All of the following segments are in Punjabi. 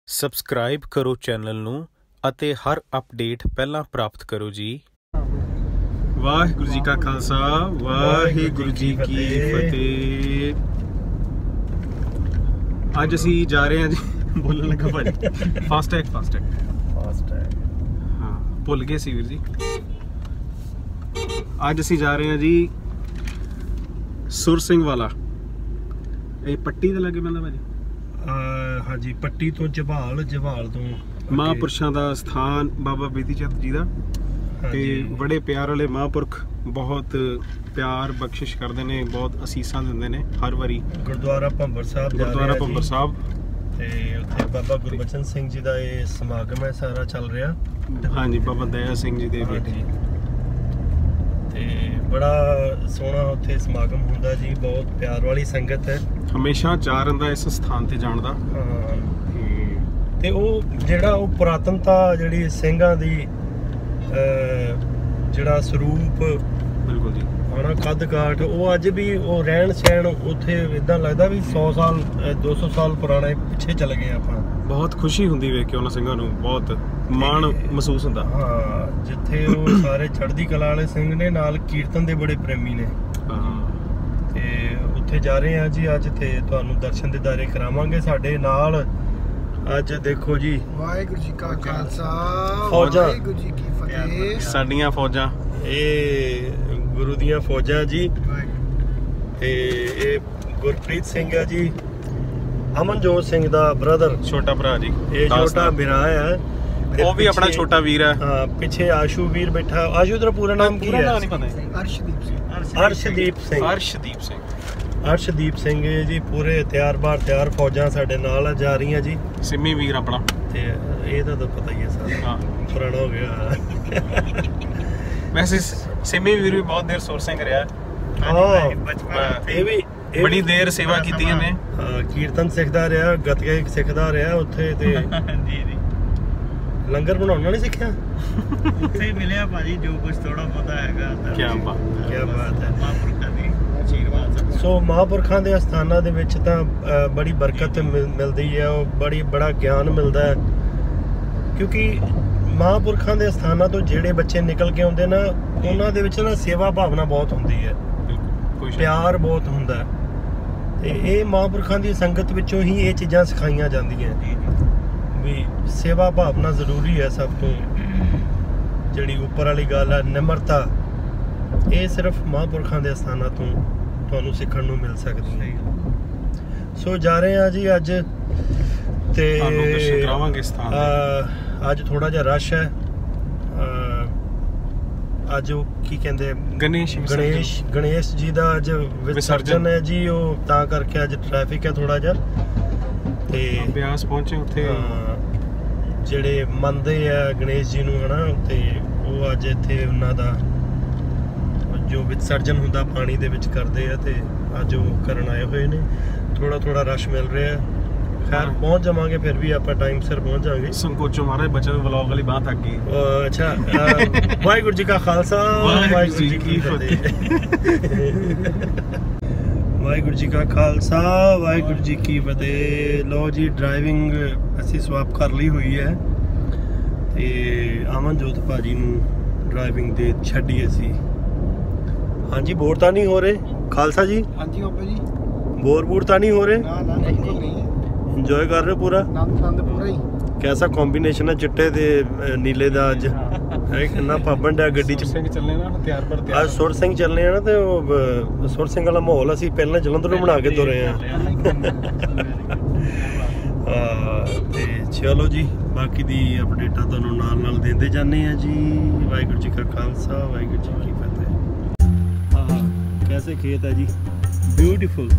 ਸਬਸਕ੍ਰਾਈਬ ਕਰੋ ਚੈਨਲ ਨੂੰ ਅਤੇ ਹਰ ਅਪਡੇਟ ਪਹਿਲਾਂ ਪ੍ਰਾਪਤ ਕਰੋ ਜੀ। ਵਾਹਿਗੁਰੂ ਜੀ ਕਾ ਖਾਲਸਾ ਵਾਹਿਗੁਰੂ ਜੀ ਕੀ ਫਤਿਹ। ਅੱਜ ਅਸੀਂ ਜਾ ਰਹੇ ਹਾਂ ਜੀ ਬੋਲਣ ਲੱਗਾ ਭਾਜੀ ਫਾਸਟੈਗ ਹਾਂ ਭੁੱਲ ਗਏ ਸੀ ਵੀਰ ਜੀ। ਅੱਜ ਅਸੀਂ ਜਾ ਰਹੇ ਹਾਂ ਜੀ ਸੁਰ ਸਿੰਘ ਵਾਲਾ। ਇਹ ਪੱਟੀ ਦੇ ਲਾਗੇ ਪੈਂਦਾ ਭਾਜੀ। हाँ जी पट्टी तो जवाल तो महापुरुषों का स्थान बाबा बेदी चंद जी का ते बड़े प्यार वाले महापुरख बहुत प्यार बख्शिश करते हैं, बहुत असीसां दिंदे ने हर वारी। गुरुद्वारा भंबर साहब ते उत्थे बाबा गुरबचन सिंह जी का ये समागम है सारा चल रहा। हाँ जी बाबा दया सिंह जी दे बेटे ते बड़ा सोहना उत्थे समागम हुंदा जी, बहुत प्यार वाली संगत है। हमेशा चाह रहा इस स्थान ते जाण दा। ते ਉਹ ਜਿਹੜਾ ਉਹ ਪੁਰਾਤਨਤਾ ਜਿਹੜੀ ਸਿੰਘਾਂ ਦੀ ਜਿਹੜਾ ਸਰੂਪ ਬਿਲਕੁਲ ਜੀ ਹਣਾ ਕੱਦ ਕਾਠ ਉਹ ਅੱਜ ਵੀ ਉਹ ਰਹਿਣ ਸਹਿਣ ਉੱਥੇ ਇਦਾਂ ਲੱਗਦਾ ਵੀ 100 ਸਾਲ 200 ਸਾਲ ਪੁਰਾਣੇ ਪਿੱਛੇ ਚਲੇ ਗਏ ਆਪਾਂ। ਬਹੁਤ ਖੁਸ਼ੀ ਹੁੰਦੀ ਵੇਖ ਕੇ ਉਹਨਾਂ ਸਿੰਘਾਂ ਨੂੰ, ਬਹੁਤ ਮਾਣ ਮਹਿਸੂਸ ਹੁੰਦਾ। ਹਾਂ ਜਿੱਥੇ ਉਹ ਸਾਰੇ ਚੜ੍ਹਦੀ ਕਲਾ ਵਾਲੇ ਸਿੰਘ ਨੇ, ਨਾਲ ਕੀਰਤਨ ਦੇ ਬੜੇ ਪ੍ਰੇਮੀ ਨੇ। ਤੇ ਉੱਥੇ ਜਾ ਰਹੇ ਹਾਂ ਜੀ ਅੱਜ, ਤੇ ਤੁਹਾਨੂੰ ਦਰਸ਼ਨ ਦਿਦਾਰੇ ਕਰਾਵਾਂਗੇ ਸਾਡੇ ਨਾਲ। ਅੱਜ ਦੇਖੋ ਜੀ ਵਾਹਿਗੁਰੂ ਜੀ ਕਾ ਖਾਲਸਾ ਵਾਹਿਗੁਰੂ ਜੀ ਕੀ ਫਤਿਹ। ਸਾਡੀਆਂ ਫੌਜਾਂ ਇਹ ਗੁਰੂ ਦੀਆਂ ਫੌਜਾਂ ਜੀ। ਤੇ ਇਹ ਗੁਰਪ੍ਰੀਤ ਸਿੰਘ ਹੈ ਜੀ, ਅਮਨਜੋਤ ਸਿੰਘ ਦਾ ਬ੍ਰਦਰ, ਛੋਟਾ ਭਰਾ ਜੀ। ਇਹ ਛੋਟਾ ਭਰਾ ਹੈ, ਉਹ ਵੀ ਆਪਣਾ ਛੋਟਾ ਵੀਰ ਹੈ। ਹਾਂ ਪਿੱਛੇ ਆਸ਼ੂ ਵੀਰ ਬੈਠਾ। ਆਸ਼ੂ ਦਾ ਪੂਰਾ ਨਾਮ ਕੀ ਹੈ? ਅਰਸ਼ਦੀਪ ਸਿੰਘ ਜੀ। ਪੂਰੇ ਤਿਆਰ ਫੌਜਾਂ ਸਾਡੇ ਨਾਲ ਜਾ ਰਹੀਆਂ ਜੀ। ਸਿੰਮੀ ਵੀਰ ਆਪਣਾ, ਤੇ ਇਹਦਾ ਤਾਂ ਪਤਾ ਹੀ ਹੈ ਸਾਰਾ, ਪੁਰਾਣਾ ਹੋ ਗਿਆ। ਵੈਸੇ ਸਿੰਮੀ ਵੀਰ ਵੀ ਬਹੁਤ ਦੇਰ ਸੁਰ ਸਿੰਘ ਰਿਹਾ। ਇਹ ਵੀ ਬੜੀ ਦੇਰ ਸੇਵਾ ਕੀਤੀ ਇਹਨੇ। ਕੀਰਤਨ ਸਿੱਖਦਾ ਰਿਹਾ, ਗੱਤਕੇ ਸਿੱਖਦਾ ਰਿਹਾ ਉੱਥੇ। ਤੇ ਲੰਗਰ ਬਣਾਉਣਾ ਨਹੀਂ ਸਿੱਖਿਆ? ਉੱਥੇ ਹੀ ਮਿਲਿਆ ਭਾਜੀ ਜੋ ਕੁਝ ਥੋੜਾ ਬਹੁਤਾ ਹੈਗਾ। ਕੀ ਬਾਤ ਹੈ ਮਹਾਂਪੁਰਖਾਂ ਦੀ ਆਸ਼ੀਰਵਾਦ। ਸੋ ਮਹਾਂਪੁਰਖਾਂ ਦੇ ਅਸਥਾਨਾਂ ਦੇ ਵਿੱਚ ਤਾਂ ਬੜੀ ਬਰਕਤ ਮਿਲਦੀ ਹੈ, ਉਹ ਬੜਾ ਗਿਆਨ ਮਿਲਦਾ ਹੈ। ਕਿਉਂਕਿ ਮਹਾਂਪੁਰਖਾਂ ਦੇ ਅਸਥਾਨਾਂ ਤੋਂ ਜਿਹੜੇ ਬੱਚੇ ਨਿਕਲ ਕੇ ਆਉਂਦੇ ਨਾ, ਉਹਨਾਂ ਦੇ ਵਿੱਚ ਨਾ ਸੇਵਾ ਭਾਵਨਾ ਬਹੁਤ ਹੁੰਦੀ ਹੈ, ਪਿਆਰ ਬਹੁਤ ਹੁੰਦਾ ਹੈ। ਤੇ ਇਹ ਮਹਾਂਪੁਰਖਾਂ ਦੀ ਸੰਗਤ ਵਿੱਚੋਂ ਹੀ ਇਹ ਚੀਜ਼ਾਂ ਸਿਖਾਈਆਂ ਜਾਂਦੀਆਂ ਵੀ ਸੇਵਾ ਭਾਵਨਾ ਜ਼ਰੂਰੀ ਹੈ ਸਭ ਤੋਂ। ਜਿਹੜੀ ਉੱਪਰ ਵਾਲੀ ਗੱਲ ਹੈ ਨਿਮਰਤਾ, ਇਹ ਸਿਰਫ ਮਹਾਂਪੁਰਖਾਂ ਦੇ ਅਸਥਾਨਾਂ ਤੋਂ ਤੁਹਾਨੂੰ ਸਿੱਖਣ ਨੂੰ ਮਿਲ ਸਕਦੀ ਹੈ। ਸੋ ਜਾ ਰਹੇ ਹਾਂ ਜੀ ਅੱਜ, ਤੇ ਅੱਜ ਥੋੜਾ ਜਿਹਾ ਰਸ਼ ਹੈ। ਅੱਜ ਉਹ ਕੀ ਕਹਿੰਦੇ ਗਣੇਸ਼ ਜੀ ਦਾ ਅੱਜ ਵਿਸਰਜਨ ਹੈ ਜੀ, ਉਹ ਤਾਂ ਕਰਕੇ ਅੱਜ ਟ੍ਰੈਫਿਕ ਹੈ ਥੋੜਾ ਜਿਹਾ। ਤੇ ਬਿਆਸ ਪਹੁੰਚੇ ਉੱਥੇ ਜਿਹੜੇ ਮੰਨਦੇ ਆ ਗਣੇਸ਼ ਜੀ ਨੂੰ ਹਨਾ, ਤੇ ਉਹ ਅੱਜ ਇੱਥੇ ਉਹਨਾਂ ਦਾ ਜੋ ਵਿਸਰਜਨ ਹੁੰਦਾ ਪਾਣੀ ਦੇ ਵਿੱਚ ਕਰਦੇ ਆ, ਤੇ ਅੱਜ ਉਹ ਕਰਨ ਆਏ ਹੋਏ ਨੇ। ਥੋੜਾ ਰਸ਼ ਮਿਲ ਰਿਹਾ। ਖੈਰ ਪਹੁੰਚ ਜਾਵਾਂਗੇ, ਫਿਰ ਵੀ ਆਪਾਂ ਟਾਈਮ ਸਿਰ ਪਹੁੰਚ ਜਾਵਾਂਗੇ। ਸੰਕੋਚੋ ਮਹਾਰਾਜ ਬੱਚਿਆਂ ਨੂੰ ਵਲੌਗ ਵਾਲੀ ਬਾਤ ਆ ਗਈ। ਅੱਛਾ ਵਾਹਿਗੁਰੂ ਜੀ ਕਾ ਖਾਲਸਾ ਵਾਹਿਗੁਰੂ ਜੀ ਕੀ ਫਤਿਹ। ਵਾਹਿਗੁਰੂ ਜੀ ਕਾ ਖਾਲਸਾ ਵਾਹਿਗੁਰੂ ਜੀ ਕੀ ਫਤਿਹ। ਲੋ ਜੀ ਡਰਾਈਵਿੰਗ ਅਸੀਂ ਸਵਾਪ ਕਰ ਲਈ ਹੋਈ ਹੈ, ਤੇ ਅਮਨਜੋਤ ਭਾਜੀ ਨੂੰ ਡਰਾਈਵਿੰਗ ਦੇ ਛੱਡੀ ਅਸੀਂ। ਹਾਂਜੀ ਬੋਰ ਤਾਂ ਨਹੀਂ ਹੋ ਰਹੇ ਖਾਲਸਾ ਜੀ? ਹਾਂਜੀ ਬਾਬਾ ਜੀ ਬੋਰ ਤਾਂ ਨਹੀਂ ਹੋ ਰਹੇ? ਨਾ ਬਿਲਕੁਲ ਨਹੀਂ। ਇੰਜੋਏ ਕਰ ਰਹੇ ਹੋ ਪੂਰਾ? ਆਨੰਦ ਪੂਰਾ ਹੀ। ਕੈਸਾ ਕੰਬੀਨੇਸ਼ਨ ਹੈ ਚਿੱਟੇ ਤੇ ਨੀਲੇ ਦਾ ਅੱਜ? ਕਿੰਨਾ ਪਾਬੰਦ ਹੈ ਗੱਡੀ ਚ। ਸਿੰਘ ਚੱਲਨੇ ਨਾ ਤਿਆਰ ਪਰ ਤਿਆਰ। ਅੱਜ ਸੁਰ ਸਿੰਘ ਚੱਲਨੇ ਆ ਨਾ, ਤੇ ਉਹ ਸੁਰ ਸਿੰਘ ਵਾਲਾ ਮਾਹੌਲ ਅਸੀਂ ਪਹਿਲਾਂ ਜਲੰਧਰ ਨੂੰ ਬਣਾ ਕੇ ਤੁਰੇ ਆ। ਤੇ ਚਲੋ ਜੀ ਬਾਕੀ ਦੀ ਅਪਡੇਟਾਂ ਤੁਹਾਨੂੰ ਨਾਲ ਦਿੰਦੇ ਜਾਂਦੇ ਆ ਜੀ। ਵਾਹਿਗੁਰੂ ਜੀ ਕਾ ਖਾਲਸਾ ਵਾਹਿਗੁਰੂ ਜੀ ਕੀ ਫਤਿਹ। ਆਹ ਕੈਸੇ ਖੇਤ ਹੈ ਜੀ, ਬਿਊਟੀਫੁਲ।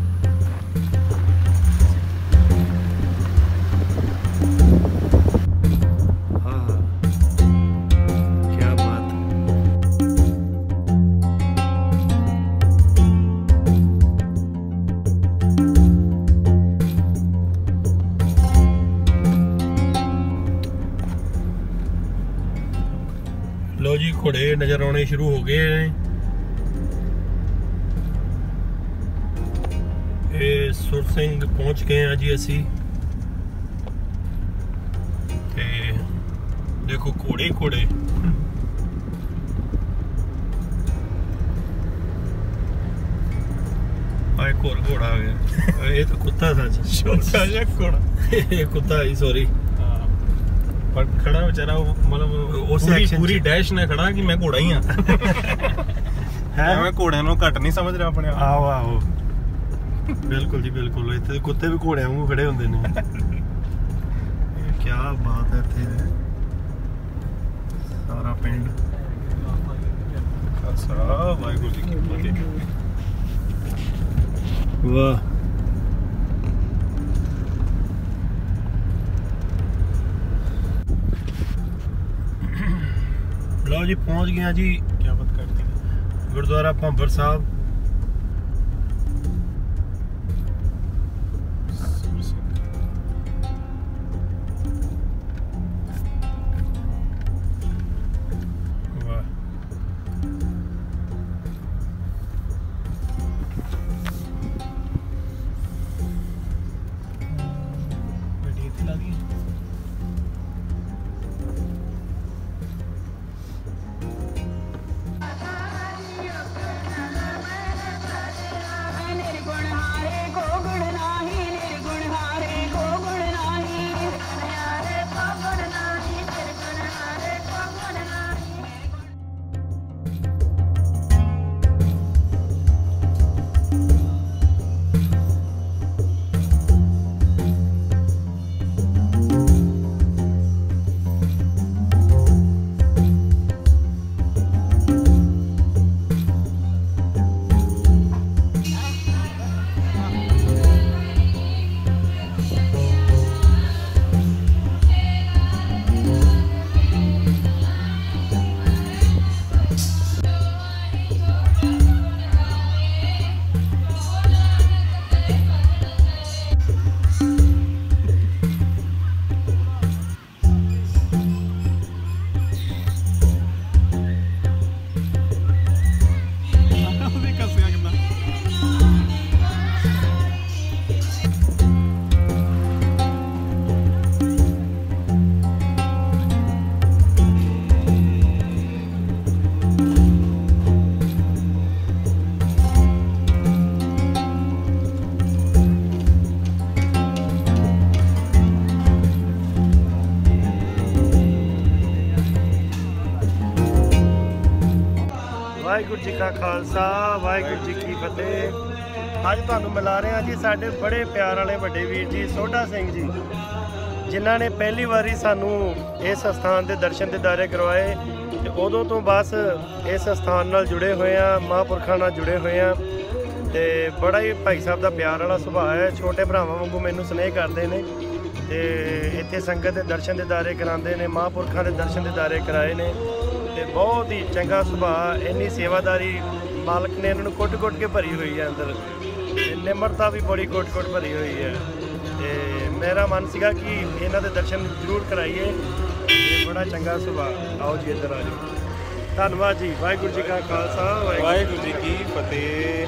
ਲੋ ਜੀ ਘੋੜੇ ਨਜ਼ਰ ਆਉਣੇ ਸ਼ੁਰੂ ਹੋ ਗਏ ਨੇ। ਇਹ ਸੁਰ ਸਿੰਘ ਪਹੁੰਚ ਗਏ ਆ ਜੀ ਅਸੀਂ। ਦੇਖੋ ਘੋੜੇ ਘੋੜੇ ਆਏ ਕੋਰ ਘੋੜਾ ਆ ਗਿਆ ਇਹ ਤਾਂ ਕੁੱਤਾ ਸੱਚ ਛੋਟਾ ਜਿਹਾ ਘੋੜਾ ਇਹ ਕੁੱਤਾ ਹੀ ਸੌਰੀ ਪਰ ਖੜਾ ਵਿਚਾਰਾ ਉਹ ਮਤਲਬ ਉਸ ਪੂਰੀ action ਪੂਰੀ ਚ। ਡੈਸ਼ ਨਾਲ ਖੜਾ ਕਿ ਮੈਂ ਘੋੜਾ ਹੀ ਆ ਮੈਂ ਘੋੜਿਆਂ ਨੂੰ ਘੱਟ ਨਹੀਂ ਸਮਝ ਰਿਹਾ ਆਪਣੇ ਆਪ ਆਹੋ ਆਹੋ ਬਿਲਕੁਲ ਜੀ ਬਿਲਕੁਲ ਇੱਥੇ ਕੁੱਤੇ ਵੀ ਘੋੜਿਆਂ ਵਾਂਗੂ ਖੜੇ ਹੁੰਦੇ ਨੇ ਕੀ ਬਾਤ ਹੈ ਇੱਥੇ ਸਾਰਾ ਪਿੰਡ ਖਾਲਸਾ ਵਾਹਿਗੁਰੂ ਜੀ ਕੀ ਫਤਿਹ ਵਾਹ ਲਓ ਜੀ ਪਹੁੰਚ ਗਏ ਆ ਜੀ ਕੀ ਬਾਤ ਕਰਤੀ ਗੁਰਦੁਆਰਾ ਭੰਬਰ ਸਾਹਿਬ ਵਾਹ ਗੱਡੀ ਇੱਥੇ ਲਾ ਦੀ निर्गुण हारे को गुण नाही निर्गुण हारे को गुण नाही निर्गुण हारे को गुण नाही निर्गुण हारे को गुण नाही ਉਹਦੇ ਕੱਸਿਆ ਕਿੰਨਾ ਵਾਹਿਗੁਰੂ ਜੀ ਕਾ ਖਾਲਸਾ ਵਾਹਿਗੁਰੂ ਜੀ ਕੀ ਫਤਿਹ ਅੱਜ ਤੁਹਾਨੂੰ ਮਿਲਾ ਰਹੇ ਹਾਂ ਜੀ ਸਾਡੇ ਬੜੇ ਪਿਆਰ ਵਾਲੇ ਵੱਡੇ ਵੀਰ ਜੀ ਸੋਢਾ ਸਿੰਘ ਜੀ ਜਿਨ੍ਹਾਂ ਨੇ ਪਹਿਲੀ ਵਾਰੀ ਸਾਨੂੰ ਇਸ ਸਥਾਨ ਦੇ ਦਰਸ਼ਨ ਦਿਦਾਰੇ ਕਰਵਾਏ ਤੇ ਉਦੋਂ ਤੋਂ ਬਸ ਇਸ ਸਥਾਨ ਨਾਲ ਜੁੜੇ ਹੋਏ ਆ ਮਹਾਂਪੁਰਖਾਂ ਨਾਲ ਜੁੜੇ ਹੋਏ ਆ ਤੇ ਬੜਾ ਹੀ ਭਾਈ ਸਾਹਿਬ ਦਾ ਪਿਆਰ ਵਾਲਾ ਸੁਭਾਅ ਹੈ ਛੋਟੇ ਭਰਾਵਾਂ ਵਾਂਗੂ ਮੈਨੂੰ ਸਨੇਹ ਕਰਦੇ ਨੇ ਤੇ ਇੱਥੇ ਸੰਗਤ ਦੇ ਦਰਸ਼ਨ ਦਿਦਾਰੇ ਕਰਾਉਂਦੇ ਨੇ ਮਹਾਂਪੁਰਖਾਂ ਦੇ ਦਰਸ਼ਨ ਦਿਦਾਰੇ ਕਰਾਏ ਨੇ ਤੇ ਬਹੁਤ ਹੀ ਚੰਗਾ ਸੁਭਾਅ ਇੰਨੀ ਸੇਵਾਦਾਰੀ ਮਾਲਕ ਨੇ ਇਹਨਾਂ ਨੂੰ ਕੁੱਟ-ਕੁੱਟ ਕੇ ਭਰੀ ਹੋਈ ਹੈ ਅੰਦਰ ਤੇ ਨਿਮਰਤਾ ਵੀ ਬੜੀ ਕੁੱਟ-ਕੁੱਟ ਭਰੀ ਹੋਈ ਹੈ ਤੇ ਮੇਰਾ ਮਨ ਸੀਗਾ ਕਿ ਇਹਨਾਂ ਦੇ ਦਰਸ਼ਨ ਜ਼ਰੂਰ ਕਰਾਈਏ ਤੇ ਬੜਾ ਚੰਗਾ ਸੁਭਾਅ ਆਓ ਜੀ ਇੱਧਰ ਆ ਜਾਓ ਧੰਨਵਾਦ ਜੀ ਵਾਹਿਗੁਰੂ ਜੀ ਕਾ ਖਾਲਸਾ ਵਾਹਿਗੁਰੂ ਜੀ ਕੀ ਫਤਿਹ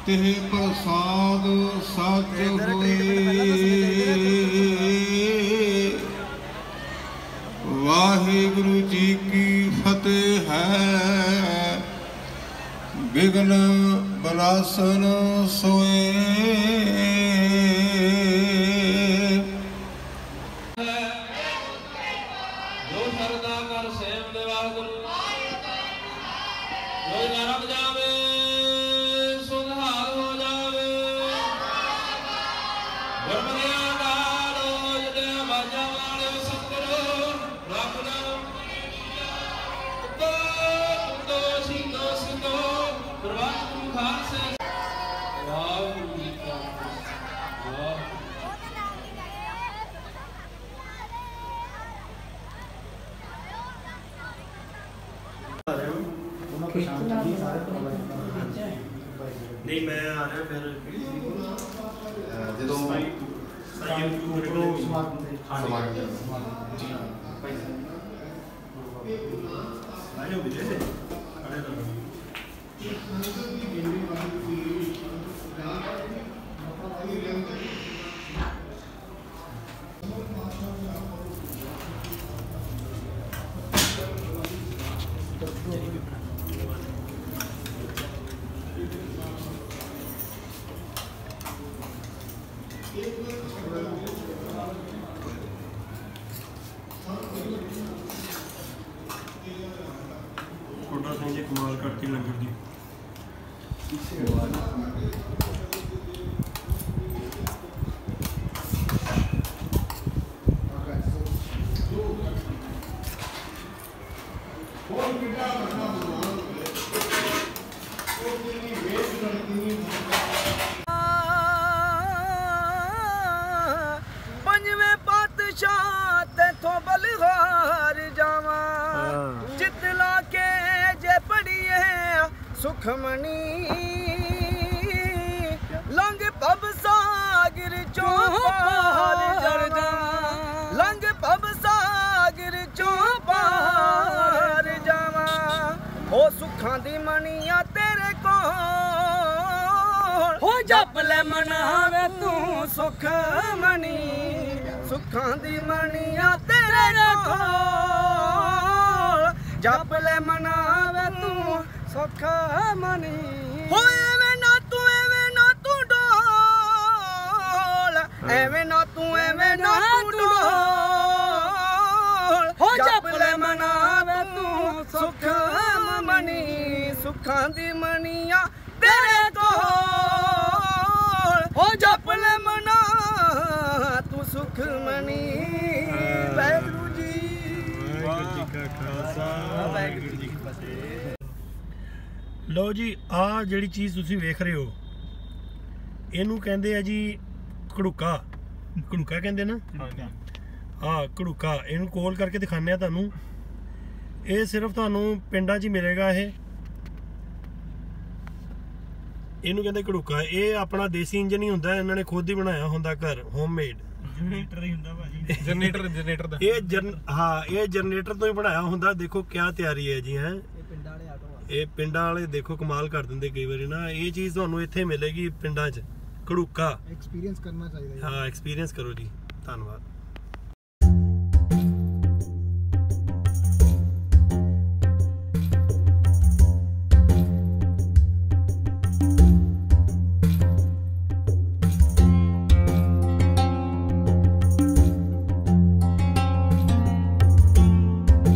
ਤੇ ਪ੍ਰਸਾਦ ਸੱਚ ਹੋਏ। ਵਾਹਿਗੁਰੂ ਜੀ ਕੀ ਫਤਿਹ ਹੈ। ਬਿਗਨ ਬਨਾਸਨ ਸੋਏ। ਜੋ ਸਰਦਾ ਕਰ ਸੇਵ ਦੇ ਵਾਹਿਗੁਰੂ ਕੋਈ ਨਾ ਰਬ ਜਾਵੇ ਸੁਧਾਰ ਹੋ ਜਾਵੇ। ਗੁਰਮਤਿਆਂ ਦਾ ਰੋਜ ਦੇ ਬਾਜਾਂ ਵਾਲੇ ਸਤਿਗੁਰੂ ਰੱਬ ਨਾਮ ਦੋ ਸਿੰਘੋ ਸਿੰਘੋ ਪ੍ਰਵਾਨ ਖਾਲਸੇ। ਵਾਹਿਗੁਰੂ ਜੀ ਕਾ ਖਾਲਸਾ। ਨਹੀਂ ਮੈਂ ਆ ਰਿਹਾ ਫਿਰ ਜਦੋਂ ਛੋਟਾ ਸਿੰਘ ਜੀ ਕਮਾਲ ਕਰਤੀ ਲੰਗਰ ਦੀ। ਪੰਜਵੇਂ ਪਾਤਸ਼ਾਹ ਤੇਥੋਂ ਬਲਹਾਰ ਜਾਵਾਂ ਜਿੱਤ ਲਾ ਕੇ ਜੇ ਪੜੀਏ ਸੁਖਮਣੀ ਲੰਘ ਭਵ ਸਾਗਰ ਚੋਂ ਪਾਰ ਜਾਵਾਂ ਲੰਘ ਭਵ ਸਾਗਰ ਚੋਂ ਪਾਰ ਜਾਵਾਂ ਹੋ ਸੁੱਖਾਂ ਦੀ ਮਣੀਆਂ ਤੇਰੇ ਕੋਲ ਹੋ ਜਪ ਲੈ ਮਨਾਵੇ ਤੂੰ ਸੁਖ ਮਣੀ ਸੁੱਖਾਂ ਦੀ ਮਣੀਆਂ ਤੇਰੇ ਕੋਲ ਜਪ ਲੈ ਮਨਾਵੇ ਤੂੰ ਸੁਖ ਮਣੀ ਹੋਏ ਐਵੇਂ ਨਾ ਤੂੰ ਡੋਲ ਐਵੇਂ ਨਾ ਤੂੰ ਡੋਲ ਹੋ ਜਪ ਲੈ ਮਨਾਵੇ ਤੂੰ ਸੁਖ ਮਣੀ ਸੁੱਖਾਂ ਦੀ ਮਣੀਆਂ ਤੇਰੇ ਕੋਲ ਹੋ ਜਪ ਲੈ ਮਨਾ ਤੂੰ ਸੁਖ ਮਣੀ। ਵਾਹਿਗੁਰੂ ਜੀ ਕਾ ਖਾਲਸਾ ਵਾਹਿਗੁਰੂ ਜੀ ਕੀ ਫਤਿਹ। ਲਓ ਜੀ, ਆਹ ਜਿਹੜੀ ਚੀਜ਼ ਤੁਸੀਂ ਵੇਖ ਰਹੇ ਹੋ ਇਹਨੂੰ ਕਹਿੰਦੇ ਆ ਜੀ ਘੜੂਕਾ। ਘੜੂਕਾ ਕਹਿੰਦੇ ਨਾ। ਹਾਂ ਘੜੂਕਾ। ਇਹਨੂੰ ਕੋਲ ਕਰਕੇ ਦਿਖਾਉਂਦੇ ਆ ਤੁਹਾਨੂੰ। ਇਹ ਸਿਰਫ ਤੁਹਾਨੂੰ ਪਿੰਡਾਂ 'ਚ ਹੀ ਮਿਲੇਗਾ। ਇਹਨੂੰ ਕਹਿੰਦੇ ਘੜੂਕਾ। ਇਹ ਆਪਣਾ ਦੇਸੀ ਇੰਜਨ ਹੀ ਹੁੰਦਾ, ਇਹਨਾਂ ਨੇ ਖੁਦ ਹੀ ਬਣਾਇਆ ਹੁੰਦਾ ਘਰ, ਹੋਮਮੇਡ ਜਨਰੇਟਰ ਹੀ ਹੁੰਦਾ ਭਾਜੀ। ਜਨਰੇਟਰ ਦਾ ਇਹ ਜਨਰੇਟਰ ਤੋਂ ਹੀ ਬਣਾਇਆ ਹੁੰਦਾ। ਦੇਖੋ ਕਿਆ ਤਿਆਰੀ ਹੈ ਜੀ। ਹੈ ਇਹ ਪਿੰਡਾਂ ਵਾਲੇ ਦੇਖੋ ਕਮਾਲ ਕਰ ਦਿੰਦੇ ਕਈ ਵਾਰੀ ਨਾ। ਇਹ ਚੀਜ਼ ਤੁਹਾਨੂੰ ਇੱਥੇ ਮਿਲੇਗੀ ਪਿੰਡਾਂ 'ਚ, ਘੜੂਕਾ। ਐਕਸਪੀਰੀਅੰਸ ਕਰਨਾ ਚਾਹੀਦਾ। ਹਾਂ ਐਕਸਪੀਰੀਅੰਸ ਕਰੋ ਜੀ। ਧੰਨਵਾਦ।